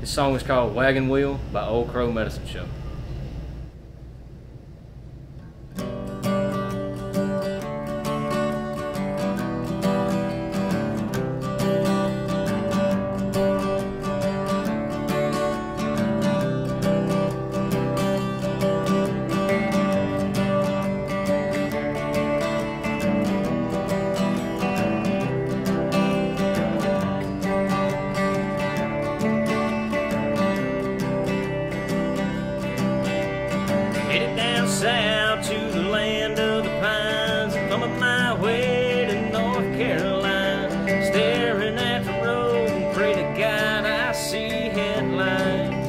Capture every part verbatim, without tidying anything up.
This song is called Wagon Wheel by Old Crowe Medicine Show. Headed down south to the land of the pines, thumbing my way to North Carolina, staring at the road and pray to God I see headlines.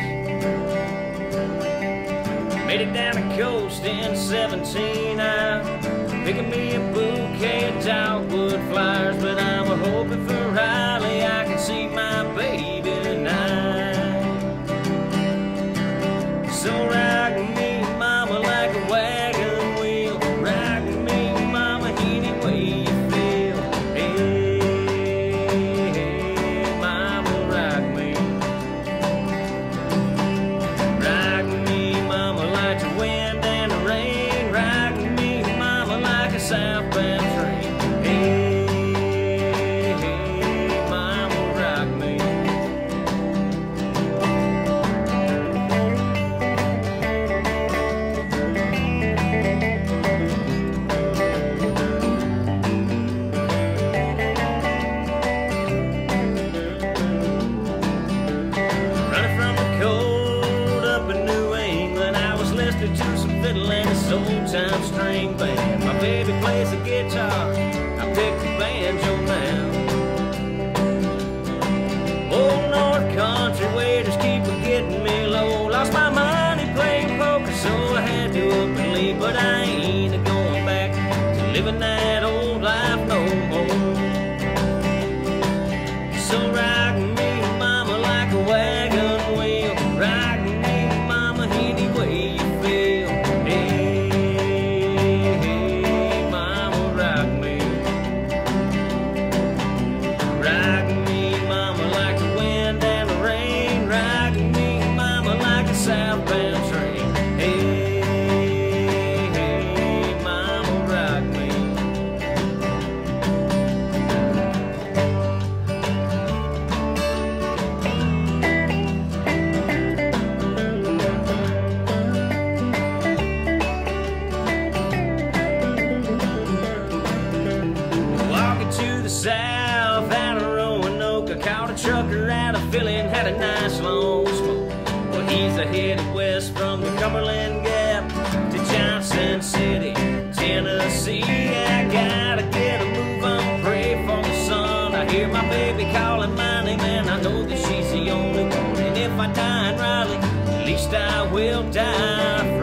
Made it down the coast in seventeen, I'm picking me a bouquet of dogwood flowers, but I'm a hoping for Riley I can see my baby tonight. So rock me, mama, like a wagon wheel. Rock me, mama, any way you feel. Hey, hey, mama, rock me. Rock me, mama, like the wind and the rain. Rock me, mama, like a southbound train. Hey, hey, mama, rock me. To some fiddle and this old-time string band. My baby plays the guitar, I pick the banjo now. Old North Country waiters keep getting me low. Lost my money playing poker, so I had to up and leave. But I ain't going back to living that old life no more. So rock me, mama, like a wagon wheel. Rock me, mama, any way you feel. Hey, hey, mama, rock me. Rock me, mama, like the wind and the rain. Rock me, mama, like a southbound train. Hey, hey, mama, rock me. To the south out of Roanoke, I caught a trucker out of Philly and had a nice long smoke. Well, he's headed west from the Cumberland Gap to Johnson City, Tennessee. I gotta get a move on, pray for the sun. I hear my baby calling my name and I know that she's the only one. And if I die in Raleigh, at least I will die